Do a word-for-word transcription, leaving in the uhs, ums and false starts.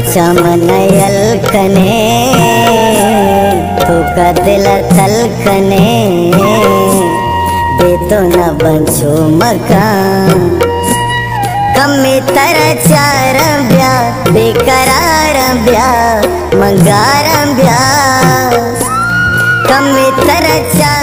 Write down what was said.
चमनयल कने तो का दिल तलकने दे तो न बंचो मकान कमे तरह चार ब्या बेकरार ब्या मंगार ब्या कमे तरह चार